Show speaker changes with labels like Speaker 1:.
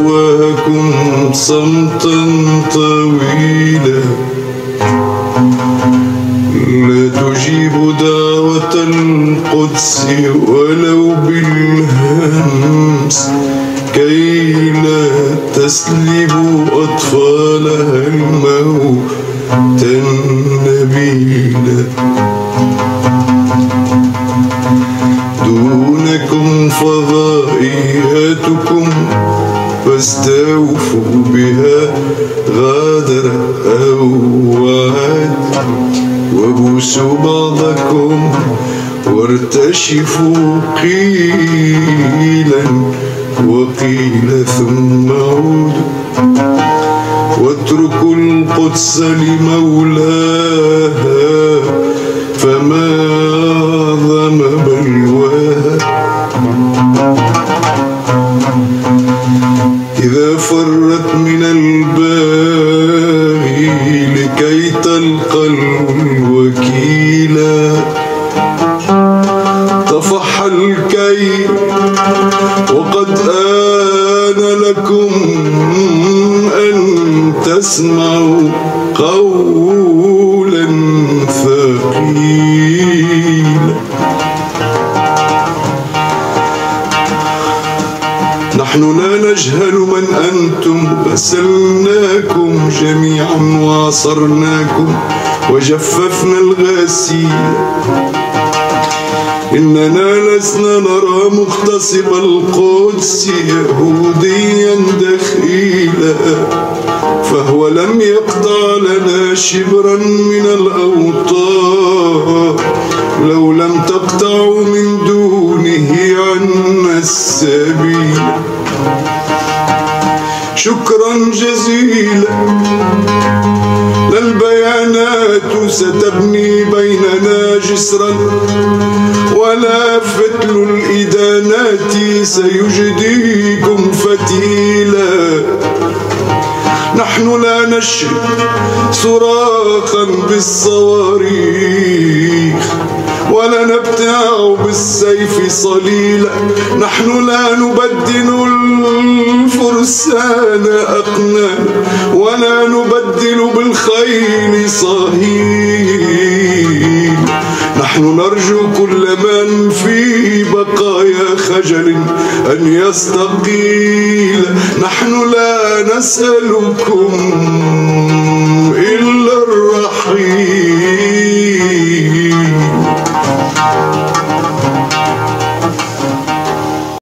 Speaker 1: دواكم صمتا طويلا، لا تجيب دعوة القدس ولو بالهمس، كي لا تسلب أطفالها الموت النبيلا. دونكم فضائياتكم فاستوفوا بها غادر أو وعد، وبوسوا بعضكم وارتشفوا قيلا وقيل ثم عودوا، واتركوا القدس لمولاها فما أعظم بلواها. إذا فرت من الباغي لكي تلقى الوكيلا، طفح الكي وقد آن لكم أن تسمعوا قولا ثقيلا. نحن لا نجهل من أنتم، غسلناكم جميعا وعصرناكم وجففنا الغسيل. إننا لسنا نرى مغتصب القدس يهوديا دخيلا، فهو لم يقطع لنا شبرا من الأوطان، لو لم تقطعوا من دونه عنا السبيل. شكرا جزيلا، لا البيانات ستبني بيننا جسرا، ولا فتل الإدانات سيجديكم فتيلا. نحن لا نشرب صراخا بالصواريخ، ولا نبتاع بالسيف صليلا. نحن لا نبدل الفرسان أقنانا، ولا نبدل بالخيل صهيل. نحن نرجو كل من في بقايا خجل أن يستقيل. نحن لا نسألكم